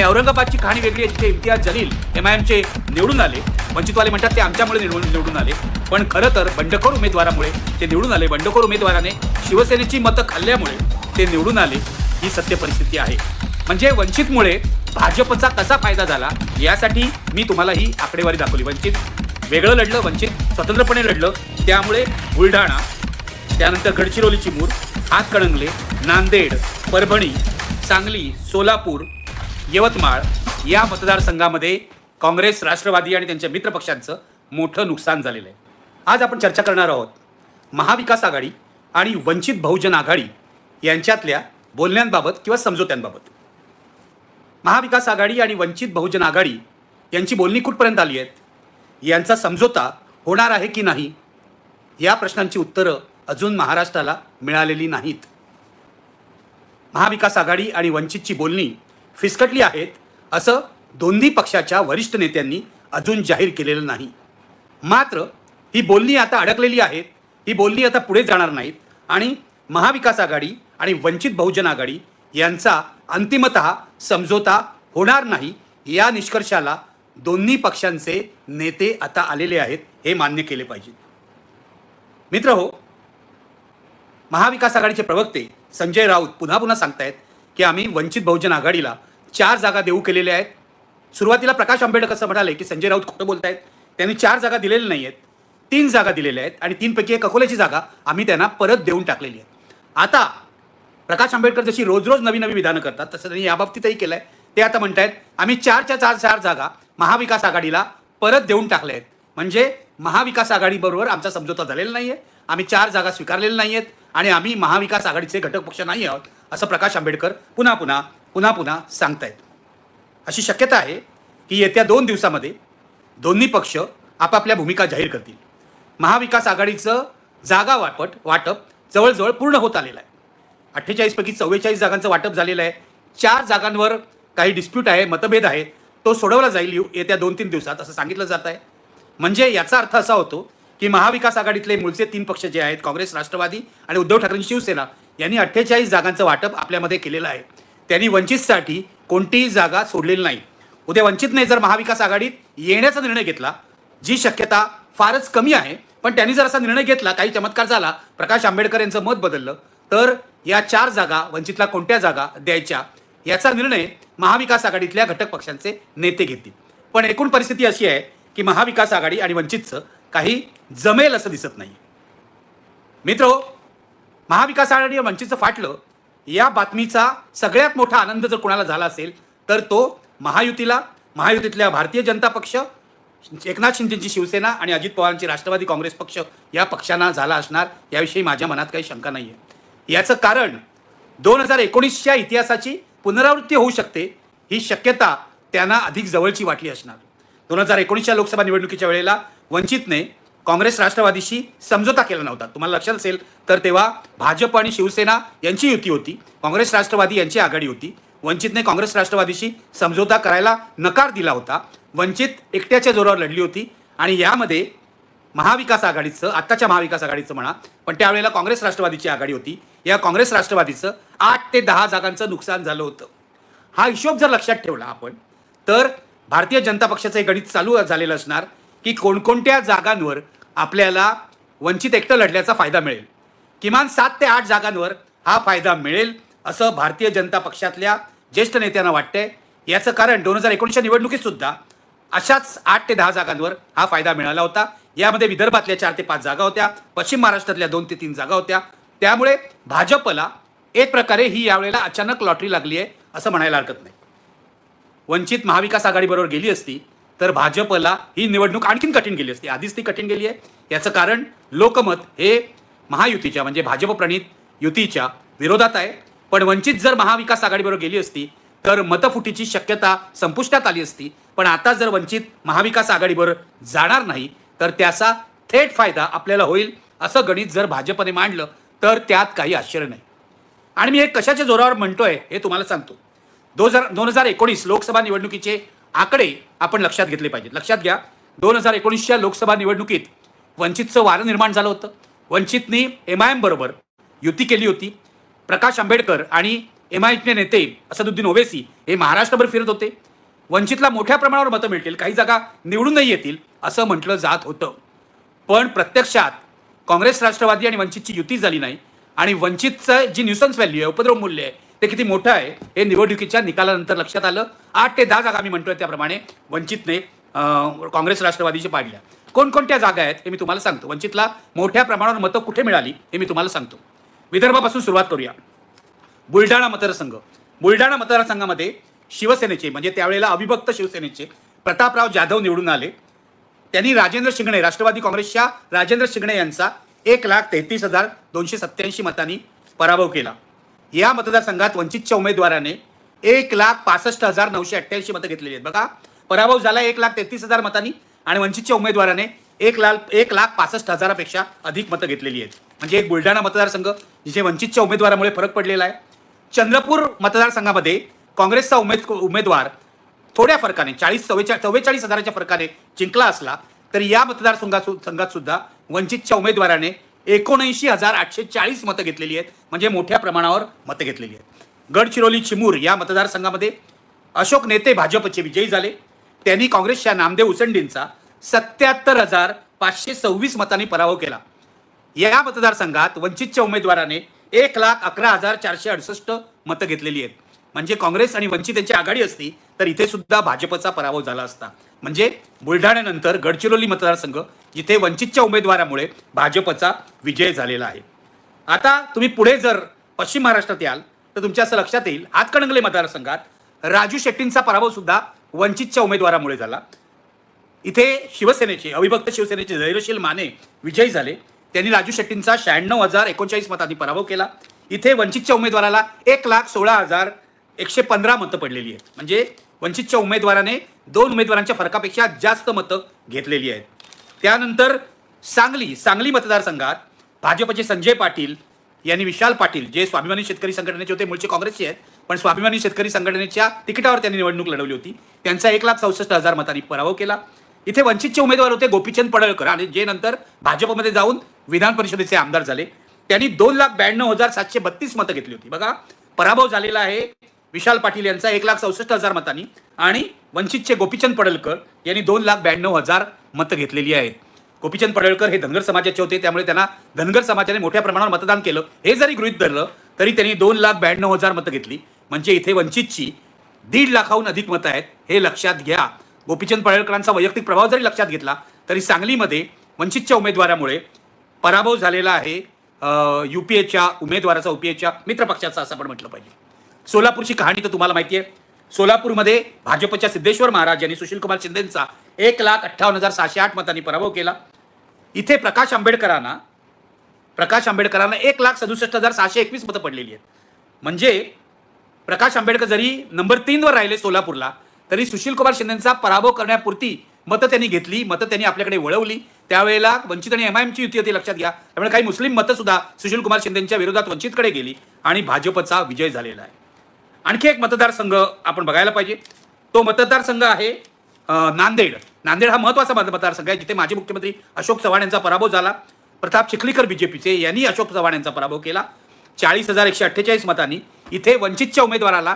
औरंगाबादची कहाणी वेगळी आहे, जिथे इम्तियाज जलील MIMचे निवडून आले. वंचितवाले म्हणतात ते आमच्यामुळे निवडून आले, पण खरं तर बंडखोर उमेदवारामुळे ते निवडून आले. बंडखोर उमेदवाराने शिवसेनेची मतं खाल्ल्यामुळे ते निवडून आले. ही सत्य परिस्थिती आहे. म्हणजे वंचितमुळे भाजपचा कसा फायदा झाला यासाठी मी तुम्हाला ही आकडेवारी दाखवली. वंचित वेगळं लढलं, वंचित स्वतंत्रपणे लढलं, त्यामुळे बुलढाणा, त्यानंतर गडचिरोली, चिमूर, हातकणंगले, नांदेड, परभणी, सांगली, सोलापूर, यवतमाळ या मतदारसंघामध्ये काँग्रेस, राष्ट्रवादी आणि त्यांच्या मित्रपक्षांचं मोठं नुकसान झालेलं आहे. आज आपण चर्चा करणार आहोत महाविकास आघाडी आणि वंचित बहुजन आघाडी यांच्यातल्या बोलण्यांबाबत किंवा समझोत्यांबाबत. महाविकास आघाडी आणि वंचित बहुजन आघाडी यांची बोलणी कुठपर्यंत आली आहेत, यांचा समझोता होणार आहे की नाही, या प्रश्नांची उत्तरं अजून महाराष्ट्राला मिळालेली नाहीत. महाविकास आघाडी आणि वंचितची बोलणी फिसकटली आहेत असं दोन्ही पक्षाच्या वरिष्ठ नेत्यांनी अजून जाहीर केलेलं नाही. मात्र ही बोलणी आता अडकलेली आहेत. ही बोलणी आता पुढे जाणार नाहीत आणि महाविकास आघाडी आणि वंचित बहुजन आघाडी यांचा अंतिमतः समझोता होणार नाही या निष्कर्षाला दोन्ही पक्षांचे नेते आता आलेले आहेत. हे मान्य केले पाहिजे. मित्रहो, महाविकास आघाडीचे प्रवक्ते संजय राऊत पुन्हा सांगतायत की आम्ही वंचित बहुजन आघाडीला 4 जागा देऊ केलेल्या आहेत. सुरुवातीला प्रकाश आंबेडकर असं म्हणाले की संजय राऊत खोटं बोलतायत, त्यांनी 4 जागा दिलेल्या नाही आहेत, 3 जागा दिलेल्या आहेत आणि 3 पैकी एक अकोल्याची जागा आम्ही त्यांना परत देऊन टाकलेली आहे. आता प्रकाश आंबेडकर जशी रोज नवी विधानं करतात तसं त्यांनी याबाबतीतही केलं आहे. ते आता म्हणतायत आम्ही 4च्या 4 जागा महाविकास आघाडीला परत देऊन टाकल्या आहेत. म्हणजे महाविकास आघाडीबरोबर आमचा समझोता झालेला नाही आहे, आम्ही 4 जागा स्वीकारलेल्या नाही आहेत आणि आम्ही महाविकास आघाडीचे घटक पक्ष नाही आहोत असं प्रकाश आंबेडकर पुन्हा सांगतायत. अशी शक्यता आहे की येत्या 2 दिवसामध्ये दोन्ही पक्ष आपापल्या भूमिका जाहीर करतील. महाविकास आघाडीचं जागा वाटप जवळजवळ पूर्ण होत आलेलं आहे. 48 पैकी 44 जागांचं वाटप झालेलं आहे. 4 जागांवर काही डिस्प्यूट आहे, मतभेद आहे, तो सोडवला जाईल येत्या 2-3 दिवसात असं सांगितलं जात आहे. म्हणजे याचा अर्थ असा होतो की महाविकास आघाडीतले मूळचे 3 पक्ष जे आहेत, काँग्रेस, राष्ट्रवादी आणि उद्धव ठाकरेंची शिवसेना, यांनी 48 जागांचं वाटप आपल्यामध्ये केलेलं आहे. त्यांनी वंचितसाठी कोणतीही जागा सोडलेली नाही. उद्या वंचितने जर महाविकास आघाडीत येण्याचा निर्णय घेतला, जी शक्यता फारच कमी आहे, पण त्यांनी जर असा निर्णय घेतला, काही चमत्कार झाला, प्रकाश आंबेडकर यांचं मत बदललं, तर या 4 जागा वंचितला कोणत्या जागा द्यायच्या याचा निर्णय महाविकास आघाडीतल्या घटक पक्षांचे नेते घेतील. पण एकूण परिस्थिती अशी आहे की महाविकास आघाडी आणि वंचितचं काही जमेल असं दिसत नाही. मित्रो, महाविकास आघाडी आणि वंचितचं फाटलं या बातमीचा सगळ्यात मोठा आनंद जर कोणाला झाला असेल तर तो महायुतीतल्या भारतीय जनता पक्ष, एकनाथ शिंदेची शिवसेना आणि अजित पवारांची राष्ट्रवादी काँग्रेस पक्ष या पक्षांना झाला असणार, याविषयी माझ्या मनात काही शंका नाही आहे. याचं कारण 2019च्या इतिहासाची पुनरावृत्ती होऊ शकते ही शक्यता त्यांना अधिक जवळची वाटली असणार. 2019च्या लोकसभा निवडणुकीच्या वेळेला वंचितने काँग्रेस राष्ट्रवादीशी समझोता केला नव्हता. तुम्हाला लक्षात असेल तर तेव्हा भाजप आणि शिवसेना यांची युती होती, काँग्रेस राष्ट्रवादी यांची आघाडी होती. वंचितने काँग्रेस राष्ट्रवादीशी समझोता करायला नकार दिला होता. वंचित एकट्याच्या जोरावर लढली होती आणि यामध्ये महाविकास आघाडीचं, आत्ताच्या महाविकास आघाडीचं म्हणा, पण त्यावेळेला काँग्रेस राष्ट्रवादीची आघाडी होती, या काँग्रेस राष्ट्रवादीचं 8 ते 10 जागांचं नुकसान झालं होतं. हा हिशोब जर लक्षात ठेवला आपण तर भारतीय जनता पक्षाचं एक गणित चालू झालेलं असणार की कोणकोणत्या जागांवर आपल्याला वंचित एकटं लढल्याचा फायदा मिळेल. किमान 7 ते 8 जागांवर हा फायदा मिळेल असं भारतीय जनता पक्षातल्या ज्येष्ठ नेत्यांना वाटतंय. याचं कारण 2019च्या निवडणुकीत सुद्धा अशाच 8 ते 10 जागांवर हा फायदा मिळाला होता. यामध्ये विदर्भातल्या 4 ते 5 जागा होत्या, पश्चिम महाराष्ट्रातल्या 2 ते 3 जागा होत्या. त्यामुळे भाजपला एक प्रकारे ही यावेळेला अचानक लॉटरी लागली आहे असं म्हणायला हरकत नाही. वंचित महाविकास आघाडीबरोबर गेली असती तर भाजपला ही निवडणूक आणखीन कठीण गेली असती. आधीच ती कठीण गेली आहे. याचं कारण लोकमत हे महायुतीच्या म्हणजे भाजप प्रणित युतीच्या विरोधात आहे. पण वंचित जर महाविकास आघाडीबरोबर गेली असती तर मतफुटीची शक्यता संपुष्टात आली असती. पण आता जर वंचित महाविकास आघाडीबरोबर जाणार नाही तर त्याचा थेट फायदा आपल्याला होईल असं गणित जर भाजपने मांडलं तर त्यात काही आश्चर्य नाही. आणि मी हे कशाच्या जोरावर म्हणतोय हे तुम्हाला सांगतो. 2019 लोकसभा निवडणुकीचे आकडे आपण लक्षात घेतले पाहिजेत. लक्षात घ्या, 2019च्या लोकसभा निवडणुकीत वंचितचं वारं निर्माण झालं होतं. वंचितनी MIM बरोबर युती केली होती. प्रकाश आंबेडकर आणि MIMचे नेते असदुद्दीन ओवैसी हे महाराष्ट्रभर फिरत होते. वंचितला मोठ्या प्रमाणावर मतं मिळतील, काही जागा निवडून नाही येतील असं म्हटलं जात होतं. पण प्रत्यक्षात काँग्रेस, राष्ट्रवादी आणि वंचितची युती झाली नाही आणि वंचितचं जी न्यूसन्स व्हॅल्यू आहे, उपद्रव मूल्य आहे, ते किती मोठं आहे हे निवडणुकीच्या निकालानंतर लक्षात आलं. 8 ते 10 जागा मी म्हणतोय त्याप्रमाणे वंचितने काँग्रेस, राष्ट्रवादीचे पाडल्या. कोणकोणत्या जागा आहेत हे मी तुम्हाला सांगतो. वंचितला मोठ्या प्रमाणावर मतं कुठे मिळाली हे मी तुम्हाला सांगतो. विदर्भापासून सुरुवात करूया. बुलढाणा मतदारसंघ. बुलढाणा मतदारसंघामध्ये शिवसेनेचे म्हणजे त्यावेळेला अविभक्त शिवसेनेचे प्रतापराव जाधव निवडून आले. त्यांनी राजेंद्र शिंगणे, राष्ट्रवादी काँग्रेसच्या राजेंद्र शिंगणे यांचा 1,33,287 मतांनी पराभव केला. या मतदारसंघात वंचितच्या उमेदवाराने 1,65,988 मतं घेतलेली आहेत. बघा, पराभव झाला 1,33,000 मतांनी आणि वंचितच्या उमेदवाराने 1,65,000 पेक्षा अधिक मतं घेतलेली आहेत. म्हणजे एक बुलढाणा मतदारसंघ जिथे वंचितच्या उमेदवारामुळे फरक पडलेला आहे. चंद्रपूर मतदारसंघामध्ये काँग्रेसचा उमेदवार थोड्या फरकाने 44,000च्या फरकाने जिंकला असला तरी या मतदारसंघात सुद्धा वंचितच्या उमेदवाराने 79,840 मतं घेतलेली आहेत. म्हणजे मोठ्या प्रमाणावर मतं घेतलेली आहेत. गडचिरोली चिमूर या मतदारसंघामध्ये अशोक नेते भाजपचे विजयी झाले. त्यांनी काँग्रेसच्या नामदेव उसंडींचा 77,526 मतांनी पराभव केला. या मतदारसंघात वंचितच्या उमेदवाराने 1,11,468 मतं घेतलेली आहेत. म्हणजे काँग्रेस आणि वंचित यांची आघाडी असती तर इथे सुद्धा भाजपचा पराभव झाला असता. म्हणजे बुलढाण्यानंतर गडचिरोली मतदारसंघ जिथे वंचितच्या उमेदवारामुळे भाजपचा विजय झालेला आहे. आता तुम्ही पुढे जर पश्चिम महाराष्ट्रात याल तर तुमच्या असं लक्षात येईल, हातकणंगले मतदारसंघात राजू शेट्टींचा पराभव सुद्धा वंचितच्या उमेदवारामुळे झाला. इथे शिवसेनेचे अविभक्त शिवसेनेचे धैर्यशील माने विजयी झाले. त्यांनी राजू शेट्टींचा 96,039 मतांनी पराभव केला. इथे वंचितच्या उमेदवाराला 1,16,115 मतं पडलेली आहेत. म्हणजे वंचितच्या उमेदवाराने 2 उमेदवारांच्या फरकापेक्षा जास्त मतं घेतलेली आहेत. त्यानंतर सांगली मतदारसंघात भाजपचे संजय पाटील यांनी विशाल पाटील जे स्वाभिमानी शेतकरी संघटनेचे होते, मूळचे काँग्रेसचे आहेत पण स्वाभिमानी शेतकरी संघटनेच्या तिकिटावर त्यांनी निवडणूक लढवली होती, त्यांचा 1,64,000 मतांनी पराभव केला. इथे वंचितचे उमेदवार होते गोपीचंद पडळकर आणि जे नंतर भाजपमध्ये जाऊन विधान परिषदेचे आमदार झाले. त्यांनी 2,92,732 मतं घेतली होती. बघा, पराभव झालेला आहे विशाल पाटील यांचा 1,64,000 मतांनी आणि वंचितचे गोपीचंद पडळकर यांनी 2,92,000 मतं घेतलेली आहेत. गोपीचंद पडळकर हे धनगर समाजाचे होते, त्यामुळे त्यांना धनगर समाजाने मोठ्या प्रमाणावर मतदान केलं. हे जरी गृहीत धरलं तरी त्यांनी 2,92,000 मतं घेतली. म्हणजे इथे वंचितची 1.5 लाखाहून अधिक मतं आहेत हे लक्षात घ्या. गोपीचंद पडळकरांचा वैयक्तिक प्रभाव जरी लक्षात घेतला तरी सांगलीमध्ये वंचितच्या उमेदवारामुळे पराभव झालेला आहे UPAच्या उमेदवाराचा, UPAच्या मित्रपक्षाचा असं आपण म्हटलं पाहिजे. सोलापूरची कहाणी तर तुम्हाला माहिती आहे. सोलापूरमध्ये भाजपच्या सिद्धेश्वर महाराज यांनी सुशीलकुमार शिंदेंचा 1,58,608 मतांनी पराभव केला. इथे प्रकाश आंबेडकरांना 1,67,621 मतं पडलेली आहेत. म्हणजे प्रकाश आंबेडकर जरी नंबर 3 वर राहिले सोलापूरला तरी सुशीलकुमार शिंदेंचा पराभव करण्यापुरती मतं त्यांनी घेतली, मतं त्यांनी आपल्याकडे वळवली. त्यावेळेला वंचित आणि MIMची युती होती लक्षात घ्या. त्यामुळे काही मुस्लिम मतं सुद्धा सुशीलकुमार शिंदेंच्या विरोधात वंचितकडे गेली आणि भाजपचा विजय झालेला आहे. आणखी एक मतदारसंघ आपण बघायला पाहिजे. तो मतदारसंघ आहे नांदेड. नांदेड हा महत्त्वाचा मतदारसंघ आहे जिथे माजी मुख्यमंत्री अशोक चव्हाण यांचा पराभव झाला. प्रताप चिखलीकर BJPचे यांनी अशोक चव्हाण यांचा पराभव केला 40,148 मतांनी. इथे वंचितच्या उमेदवाराला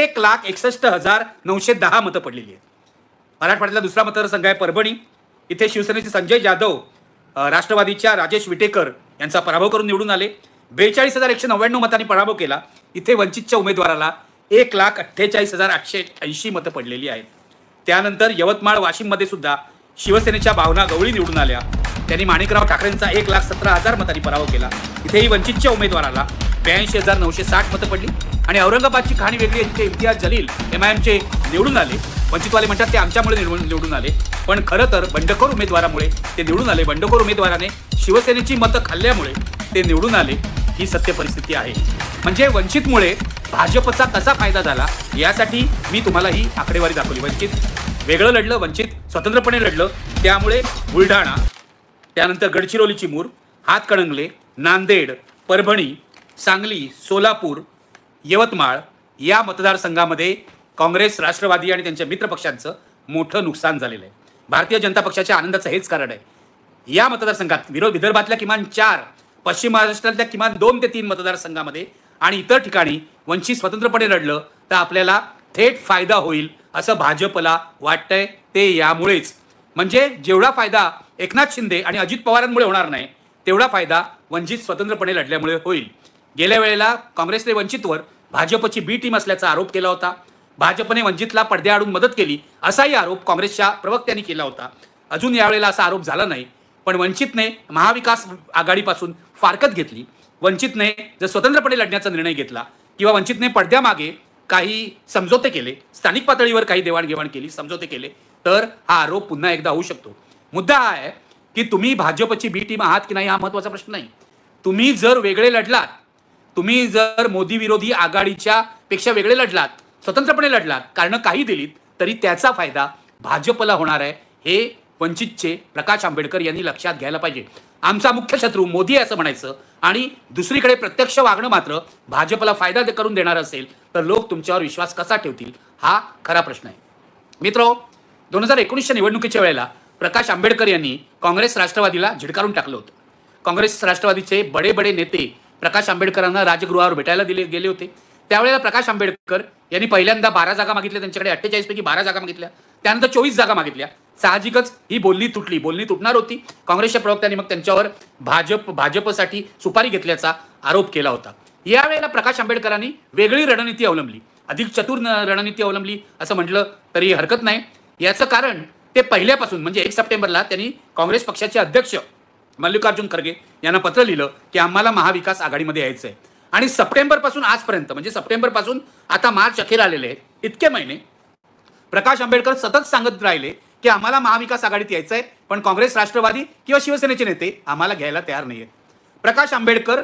1,61,910 मतं पडलेली आहेत. मराठवाड्यातला दुसरा मतदारसंघ आहे परभणी. इथे शिवसेनेचे संजय जाधव राष्ट्रवादीच्या राजेश विटेकर यांचा पराभव करून निवडून आले. 42,199 मतांनी पराभव केला. इथे वंचितच्या उमेदवाराला 1,48,880 मतं पडलेली आहेत. त्यानंतर यवतमाळ वाशिममध्ये सुद्धा शिवसेनेच्या भावना गवळी निवडून आल्या. त्यांनी माणिकराव ठाकरेंचा 1,17,000 मतांनी पराभव केला. इथेही वंचितच्या उमेदवाराला 82,960 मतं पडली. आणि औरंगाबादची कहाणी वेगळी आहे जिथे इम्तियाज जलील MIMचे निवडून आले. वंचितवाले म्हणतात ते आमच्यामुळे निवडून आले, पण खरं तर बंडखोर उमेदवारामुळे ते निवडून आले. बंडखोर उमेदवाराने शिवसेनेची मतं खाल्ल्यामुळे ते निवडून आले. ही सत्य परिस्थिती आहे. म्हणजे वंचितमुळे भाजपचा कसा फायदा झाला यासाठी मी तुम्हाला ही आकडेवारी दाखवली. वंचित वेगळं लढलं, वंचित स्वतंत्रपणे लढलं, त्यामुळे बुलढाणा, त्यानंतर गडचिरोली चिमूर, हातकणंगले, नांदेड, परभणी, सांगली, सोलापूर, यवतमाळ या मतदारसंघामध्ये काँग्रेस, राष्ट्रवादी आणि त्यांच्या मित्रपक्षांचं मोठं नुकसान झालेलं आहे. भारतीय जनता पक्षाच्या आनंदाचं हेच कारण आहे. या मतदारसंघात विदर्भातल्या किमान 4, पश्चिम महाराष्ट्रातल्या किमान 2 ते 3 मतदारसंघामध्ये आणि इतर ठिकाणी वंचित स्वतंत्रपणे लढलं तर आपल्याला थेट फायदा होईल असं भाजपला वाटतंय. ते यामुळेच म्हणजे जेवढा फायदा एकनाथ शिंदे आणि अजित पवारांमुळे होणार नाही तेवढा फायदा वंचित स्वतंत्रपणे लढल्यामुळे होईल. गेल्या वेळेला काँग्रेसने वंचितवर भाजपची बी टीम असल्याचा आरोप केला होता. भाजपने वंचितला पडद्याआडून मदत केली असाही आरोप काँग्रेसच्या प्रवक्त्यांनी केला होता. अजून यावेळेला असा आरोप झाला नाही. पण वंचितने महाविकास आघाडीपासून फारकत घेतली. वंचितने जर स्वतंत्रपणे लढण्याचा निर्णय घेतला किंवा वंचितने पडद्यामागे काही समझोते केले, स्थानिक पातळीवर काही देवाणघेवाण केली, समझोते केले, तर हा आरोप पुन्हा एकदा होऊ शकतो. मुद्दा हा आहे की तुम्ही भाजपची बी टीम आहात की नाही हा महत्त्वाचा प्रश्न नाही. तुम्ही जर वेगळे लढलात, तुम्ही जर मोदी विरोधी आघाडीच्या पेक्षा वेगळे लढलात, स्वतंत्रपणे लढलात, कारण काही दिलीत, तरी त्याचा फायदा भाजपला होणार आहे. हे वंचितचे प्रकाश आंबेडकर यांनी लक्षात घ्यायला पाहिजे. आमचा मुख्य शत्रू मोदी असं म्हणायचं आणि दुसरीकडे प्रत्यक्ष वागणं मात्र भाजपला फायदा करून देणार असेल तर लोक तुमच्यावर विश्वास कसा ठेवतील हा खरा प्रश्न आहे. मित्रो, 2019च्या निवडणुकीच्या वेळेला प्रकाश आंबेडकर यांनी काँग्रेस राष्ट्रवादीला झिडकारून टाकलं होतं. काँग्रेस राष्ट्रवादीचे बडे बडे नेते प्रकाश आंबेडकरांना राजगृहावर भेटायला गेले होते. त्यावेळेला प्रकाश आंबेडकर यांनी पहिल्यांदा 12 जागा मागितल्या, त्यांच्याकडे 48 पैकी 12 जागा मागितल्या, त्यानंतर 24 जागा मागितल्या. साहजिकच ही बोलणी तुटणार होती. काँग्रेसच्या प्रवक्त्यांनी मग त्यांच्यावर भाजपसाठी सुपारी घेतल्याचा आरोप केला होता. यावेळेला प्रकाश आंबेडकरांनी वेगळी रणनीती अवलंबली, अधिक चतुर रणनीती अवलंबली असं म्हटलं तरी हरकत नाही. याचं कारण ते पहिल्यापासून म्हणजे 1 सप्टेंबरला त्यांनी काँग्रेस पक्षाचे अध्यक्ष मल्लिकार्जुन खरगे यांना पत्र लिहिलं की आम्हाला महाविकास आघाडीमध्ये यायचं आहे. आणि सप्टेंबरपासून आजपर्यंत म्हणजे सप्टेंबरपासून आता मार्च अखेर आलेले आहेत, इतके महिने प्रकाश आंबेडकर सतत सांगत राहिले की आम्हाला महाविकास आघाडीत यायचं आहे, पण काँग्रेस, राष्ट्रवादी किंवा शिवसेनेचे नेते आम्हाला घ्यायला तयार नाही आहेत. प्रकाश आंबेडकर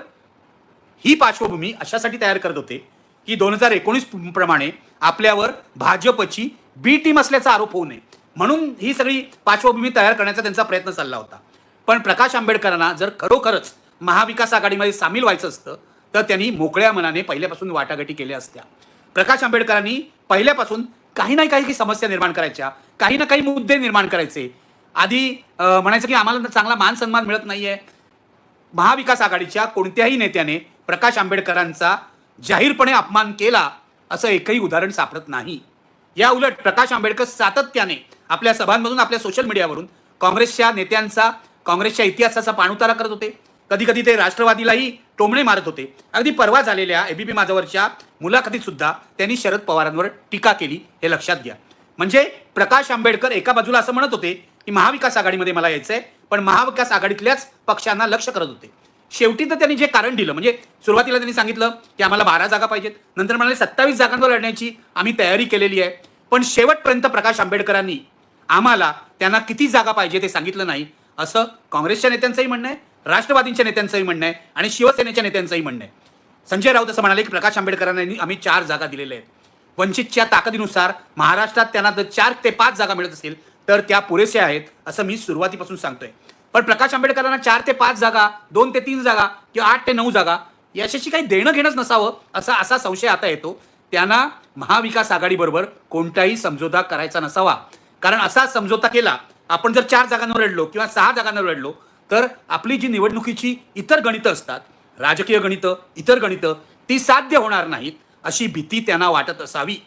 ही पार्श्वभूमी अशासाठी तयार करत होते की 2019 प्रमाणे आपल्यावर भाजपची बी टीम असल्याचा आरोप होऊ नये, म्हणून ही सगळी पार्श्वभूमी तयार करण्याचा त्यांचा प्रयत्न चालला होता. पण प्रकाश आंबेडकरांना जर खरोखरच महाविकास आघाडीमध्ये सामील व्हायचं असतं तर त्यांनी मोकळ्या मनाने पहिल्यापासून वाटाघाटी केल्या असत्या. प्रकाश आंबेडकरांनी पहिल्यापासून काही ना काही समस्या निर्माण करायच्या, काही ना काही मुद्दे निर्माण करायचे. आधी म्हणायचं की आम्हाला चांगला मान सन्मान मिळत नाहीये. महाविकास आघाडीच्या कोणत्याही नेत्याने प्रकाश आंबेडकरांचा जाहीरपणे अपमान केला असं एकही उदाहरण सापडत नाही. या उलट प्रकाश आंबेडकर सातत्याने आपल्या सभांमधून, आपल्या सोशल मीडियावरून काँग्रेसच्या नेत्यांचा, काँग्रेसच्या इतिहासाचा पाणउतारा करत होते. कधी कधी ते राष्ट्रवादीलाही टोमणे मारत होते. अगदी परवा झालेल्या एबीपी माझावरच्या मुलाखतीत सुद्धा त्यांनी शरद पवारांवर टीका केली, हे लक्षात घ्या. म्हणजे प्रकाश आंबेडकर एका बाजूला असं म्हणत होते की महाविकास आघाडीमध्ये मला यायचंय, पण महाविकास आघाडीतल्याच पक्षांना लक्ष करत होते. शेवटी तर त्यांनी जे कारण दिलं, म्हणजे सुरुवातीला त्यांनी सांगितलं की आम्हाला 12 जागा पाहिजेत, नंतर म्हणाले 27 जागांवर लढण्याची आम्ही तयारी केलेली आहे. पण शेवटपर्यंत प्रकाश आंबेडकरांनी आम्हाला त्यांना किती जागा पाहिजे ते सांगितलं नाही, असं काँग्रेसच्या नेत्यांचंही म्हणणं आहे, राष्ट्रवादीच्या नेत्यांचंही म्हणणं आहे आणि शिवसेनेच्या नेत्यांचंही म्हणणं आहे. संजय राऊत असं म्हणाले की प्रकाश आंबेडकरांनी आम्ही 4 जागा दिलेल्या आहेत. वंचितच्या ताकदीनुसार महाराष्ट्रात त्यांना जर 4 ते 5 जागा मिळत असतील तर त्या पुरेशा आहेत असं मी सुरुवातीपासून सांगतोय. पण प्रकाश आंबेडकरांना 4 ते 5 जागा, 2 ते 3 जागा किंवा 8 ते 9 जागा याच्याशी काही देणं घेणंच नसावं असा संशय आता येतो. त्यांना महाविकास आघाडीबरोबर कोणताही समझोता करायचा नसावा. कारण असा समझोता केला, आपण जर 4 जागांवर लढलो किंवा 6 जागांवर लढलो तर आपली जी निवडणुकीची इतर गणितं असतात, राजकीय गणितं, इतर गणितं, ती साध्य होणार नाहीत अशी भीती त्यांना वाटत असावी.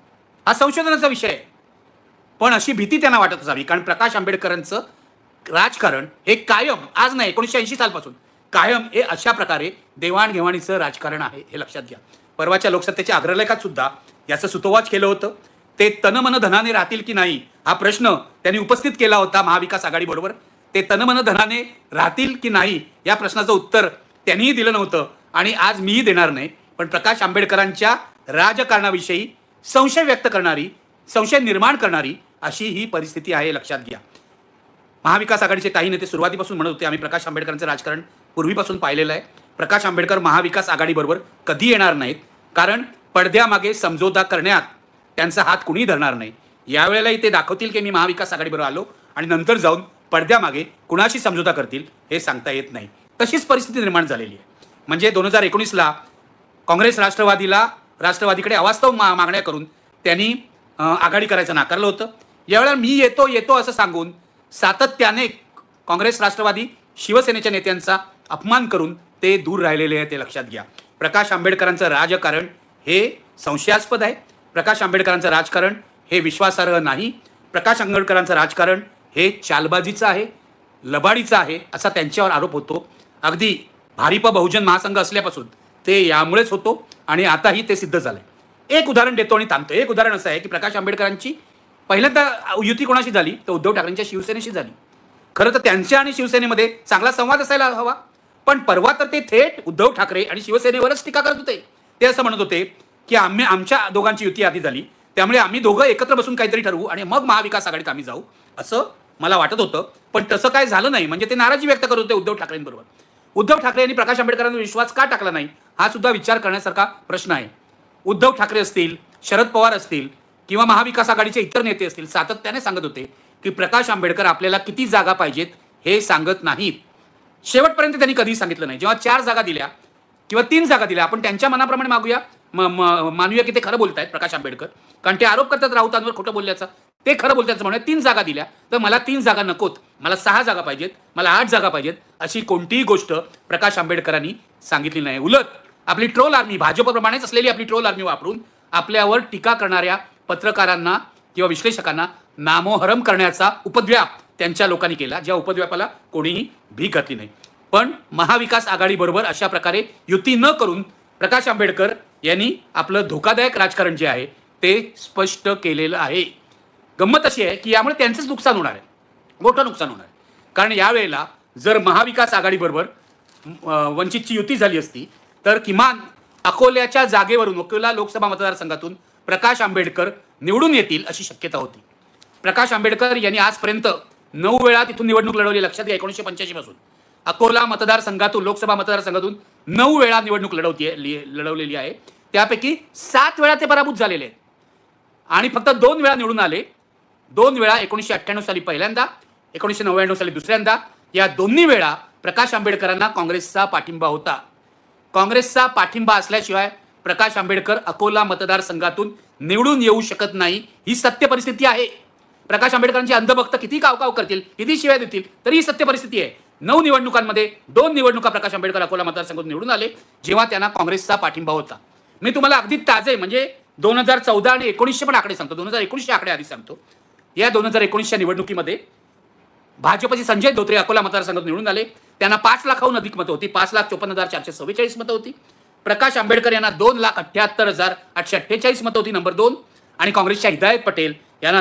हा संशोधनाचा विषय आहे, पण अशी भीती त्यांना वाटत असावी. कारण प्रकाश आंबेडकरांचं राजकारण हे कायम, आज नाही 1980 सालपासून कायम हे अशा प्रकारे देवाणघेवाणीचं राजकारण आहे, हे लक्षात घ्या. परवाच्या लोकसत्तेच्या अग्रलेखात सुद्धा याचं सुतोवाच केलं होतं. ते तनमन धनाने राहतील की नाही हा प्रश्न त्यांनी उपस्थित केला होता महाविकास आघाडीबरोबर. ते तनमन धनाने राहतील की नाही या प्रश्नाचं उत्तर त्यांनीही दिलं नव्हतं आणि आज मीही देणार नाही. पण प्रकाश आंबेडकरांच्या राजकारणाविषयी संशय व्यक्त करणारी, संशय निर्माण करणारी अशी ही परिस्थिती आहे, लक्षात घ्या. महाविकास आघाडीचे काही नेते सुरुवातीपासून म्हणत होते आम्ही प्रकाश आंबेडकरांचं राजकारण पूर्वीपासून पाहिलेलं आहे. प्रकाश आंबेडकर महाविकास आघाडीबरोबर कधी येणार नाहीत, कारण पडद्यामागे समझोता करण्यात त्यांचा हात कुणी धरणार नाही. यावेळेलाही ते दाखवतील की मी महाविकास आघाडीबरोबर आलो आणि नंतर जाऊन पडद्यामागे कुणाशी समझोता करतील हे सांगता येत नाही. तशीच परिस्थिती निर्माण झालेली आहे. म्हणजे 2019ला काँग्रेस राष्ट्रवादीकडे अवास्तव मागण्या करून त्यांनी आघाडी करायचं नाकारलं होतं. यावेळेला मी येतो असं सांगून सातत्याने काँग्रेस, राष्ट्रवादी, शिवसेनेच्या नेत्यांचा अपमान करून ते दूर राहिलेले आहे, ते लक्षात घ्या. प्रकाश आंबेडकरांचं राजकारण हे संशयास्पद आहे, प्रकाश आंबेडकरांचं राजकारण हे विश्वासार्ह नाही, प्रकाश आंबेडकरांचं राजकारण हे चालबाजीचं आहे, लबाडीचं आहे, असा त्यांच्यावर आरोप होतो. अगदी भारिप बहुजन महासंघ असल्यापासून ते यामुळेच होतो आणि आताही ते सिद्ध झालंय. एक उदाहरण देतो आणि थांबतो. एक उदाहरण असं आहे की प्रकाश आंबेडकरांची पहिल्यांदा युती कोणाशी झाली तर उद्धव ठाकरेंच्या शिवसेनेशी झाली. खरं तर त्यांच्या आणि शिवसेनेमध्ये चांगला संवाद असायला हवा, पण परवा तर ते थेट उद्धव ठाकरे आणि शिवसेनेवरच टीका करत होते. ते असं म्हणत होते की आमच्या दोघांची युती आधी झाली, त्यामुळे आम्ही दोघं एकत्र बसून काहीतरी ठरवू आणि मग महाविकास आघाडीत आम्ही जाऊ, असं मला वाटत होतं. पण तसं काय झालं नाही. म्हणजे ते नाराजी व्यक्त करत होते उद्धव ठाकरेंबरोबर. उद्धव ठाकरे यांनी प्रकाश आंबेडकरांवर विश्वास का टाकला नाही हा सुद्धा विचार करण्यासारखा प्रश्न आहे. उद्धव ठाकरे असतील, शरद पवार असतील किंवा महाविकास आघाडीचे इतर नेते असतील, सातत्याने सांगत होते की प्रकाश आंबेडकर आपल्याला किती जागा पाहिजेत हे सांगत नाहीत. शेवटपर्यंत त्यांनी कधीही सांगितलं नाही. जेव्हा 4 जागा दिल्या किंवा 3 जागा दिल्या, आपण त्यांच्या मनाप्रमाणे मागूया, मानूया की ते खरं बोलतायत प्रकाश आंबेडकर, कारण ते आरोप करतात राऊतांवर खोटं बोलल्याचा. ते खरं बोलतायचं म्हणून 3 जागा दिल्या तर मला 3 जागा नकोत, मला 6 जागा पाहिजेत, मला 8 जागा पाहिजेत, अशी कोणतीही गोष्ट प्रकाश आंबेडकरांनी सांगितली नाही. उलट आपली ट्रोल आर्मी, भाजपप्रमाणेच असलेली आपली ट्रोल आर्मी वापरून आपल्यावर टीका करणाऱ्या पत्रकारांना किंवा विश्लेषकांना नामोहरम करण्याचा उपद्व्याप त्यांच्या लोकांनी केला, ज्या उपद्व्यापाला कोणीही भीक घातली नाही. पण महाविकास आघाडीबरोबर अशा प्रकारे युती न करून प्रकाश आंबेडकर यांनी आपलं धोकादायक राजकारण जे आहे ते स्पष्ट केलेलं आहे. गंमत अशी आहे की यामुळे त्यांचंच नुकसान होणार आहे, मोठं नुकसान होणार आहे. कारण यावेळेला जर महाविकास आघाडीबरोबर वंचितची युती झाली असती तर किमान अकोल्याच्या जागेवरून, अकोला लोकसभा मतदारसंघातून प्रकाश आंबेडकर निवडून येतील अशी शक्यता होती. प्रकाश आंबेडकर यांनी आजपर्यंत 9 वेळा तिथून निवडणूक लढवली. लक्षात घ्या, 1985 पासून अकोला मतदारसंघातून, लोकसभा मतदारसंघातून 9 वेळा निवडणूक लढवलेली आहे. त्यापैकी 7 वेळा ते पराभूत झालेले आहेत आणि फक्त 2 वेळा निवडून आले. 2 वेळा 1998 साली पहिल्यांदा, 1999 साली दुसऱ्यांदा. या दोन्ही वेळा प्रकाश आंबेडकरांना काँग्रेसचा पाठिंबा होता. काँग्रेसचा पाठिंबा असल्याशिवाय प्रकाश आंबेडकर अकोला मतदारसंघातून निवडून येऊ शकत नाही, ही सत्य परिस्थिती आहे. प्रकाश आंबेडकरांचे अंधभक्त किती कावकाव करतील, किती शिव्या देतील, तरी ही सत्य परिस्थिती आहे. 9 निवडणुकांमध्ये 2 निवडणुका प्रकाश आंबेडकर अकोला मतदारसंघातून निवडून आले, जेव्हा त्यांना काँग्रेसचा पाठिंबा होता. मी तुम्हाला अगदी ताजे म्हणजे 2014 आणि 19 पण आकडे सांगतो. 2019चे आकडे आधी सांगतो. या 2019च्या निवडणुकीमध्ये भाजपचे संजय धोत्रे अकोला मतदारसंघातून निवडून आले. त्यांना 5 लाखाहून अधिक मतं होती, 5,54,444 मतं होती. प्रकाश आंबेडकर यांना 2,78,848 मतं होती, नंबर 2. आणि काँग्रेसच्या हिदायत पटेल यांना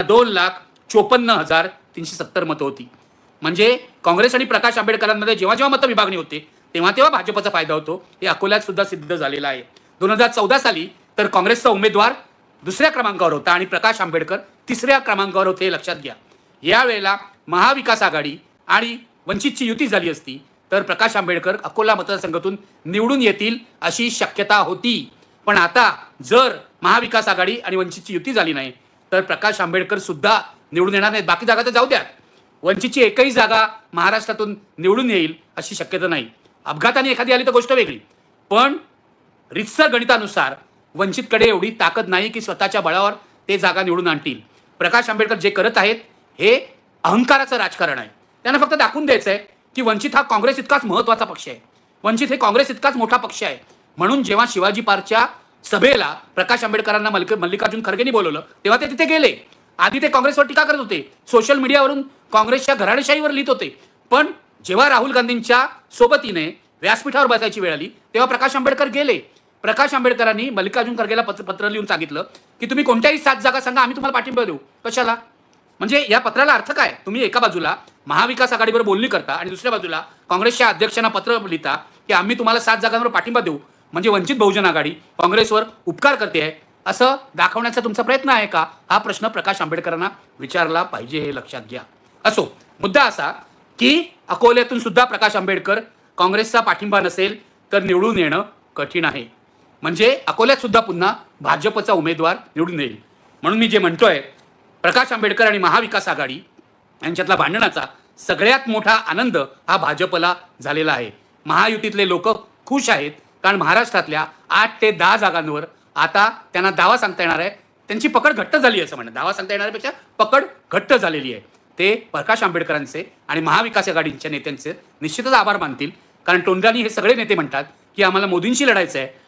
2,54,370 मतं होती. म्हणजे काँग्रेस आणि प्रकाश आंबेडकरांमध्ये जेव्हा जेव्हा मतं विभागणी होते तेव्हा तेव्हा भाजपचा फायदा होतो. हे अकोल्यात सुद्धा सिद्ध झालेलं आहे. 2014 साली तर काँग्रेसचा उमेदवार 2ऱ्या क्रमांकावर होता आणि प्रकाश आंबेडकर 3ऱ्या क्रमांकावर होते, हे लक्षात घ्या. यावेळेला महाविकास आघाडी आणि वंचितची युती झाली असती तर प्रकाश आंबेडकर अकोला मतदारसंघातून निवडून येतील अशी शक्यता होती. पण आता जर महाविकास आघाडी आणि वंचितची युती झाली नाही तर प्रकाश आंबेडकर सुद्धा निवडून येणार नाहीत. बाकी जागा तर जाऊ द्या, वंचितची एकही जागा महाराष्ट्रातून निवडून येईल अशी शक्यता नाही. अपघाताने एखादी आली तर गोष्ट वेगळी, पण रितसर गणितानुसार वंचितकडे एवढी ताकद नाही की स्वतःच्या बळावर ते जागा निवडून आणतील. प्रकाश आंबेडकर जे करत आहेत हे अहंकाराचं राजकारण आहे. त्यांना फक्त दाखवून द्यायचं आहे की वंचित हा काँग्रेस इतकाच महत्त्वाचा पक्ष आहे, वंचित हे काँग्रेस इतकाच मोठा पक्ष आहे. म्हणून जेव्हा शिवाजी पार्कच्या सभेला प्रकाश आंबेडकरांना मल्लिकार्जुन खरगेंनी बोलवलं तेव्हा ते तिथे गेले. आधी ते काँग्रेसवर टीका करत होते, सोशल मीडियावरून काँग्रेसच्या घराणेशाहीवर लिहित होते. पण जेव्हा राहुल गांधींच्या सोबतीने व्यासपीठावर बसायची वेळ आली तेव्हा प्रकाश आंबेडकर गेले. प्रकाश आंबेडकरांनी मल्लिकार्जुन खरगेला पत्र लिहून सांगितलं की तुम्ही कोणत्याही 7 जागा सांगा, आम्ही तुम्हाला पाठिंबा देऊ. कशाला? म्हणजे या पत्राला अर्थ काय? तुम्ही एका बाजूला महाविकास आघाडीवर बोलणी करता आणि दुसऱ्या बाजूला काँग्रेसच्या अध्यक्षांना पत्र लिहिता की आम्ही तुम्हाला 7 जागांवर पाठिंबा देऊ, म्हणजे वंचित बहुजन आघाडी काँग्रेसवर उपकार करते आहे असं दाखवण्याचा तुमचा प्रयत्न आहे का? हा प्रश्न प्रकाश आंबेडकरांना विचारला पाहिजे, हे लक्षात घ्या. असो, मुद्दा असा की अकोल्यातून सुद्धा प्रकाश आंबेडकर काँग्रेसचा पाठिंबा नसेल तर निवडून येणं कठीण आहे. म्हणजे अकोल्यात सुद्धा पुन्हा भाजपचा उमेदवार निवडून येईल. म्हणून मी जे म्हणतोय, प्रकाश आंबेडकर आणि महाविकास आघाडी यांच्यातला भांडणाचा सगळ्यात मोठा आनंद हा भाजपला झालेला आहे. महायुतीतले लोक खुश आहेत कारण महाराष्ट्रातल्या 8 ते 10 जागांवर आता त्यांना दावा सांगता येणार आहे. त्यांची पकड घट्ट झाली असं म्हणणं, दावा सांगता येणाऱ्यापेक्षा पकड घट्ट झालेली आहे. ते प्रकाश आंबेडकरांचे आणि महाविकास आघाडीच्या नेत्यांचे निश्चितच आभार मानतील. कारण तोंडानी हे सगळे नेते म्हणतात की आम्हाला मोदींशी लढायचं आहे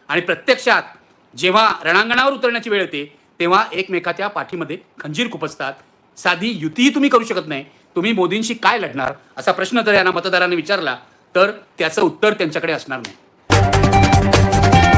आणि प्रत्यक्षात जेव्हा रणांगणावर उतरण्याची वेळ येते तेव्हा एकमेकाच्या पाठीमध्ये खंजीर खुपसतात. साधी युतीही तुम्ही करू शकत नाही. तुम्ही मोदींशी काय लढणार असा प्रश्न जर यांना मतदारांनी विचारला तर त्याचं उत्तर त्यांच्याकडे असणार नाही.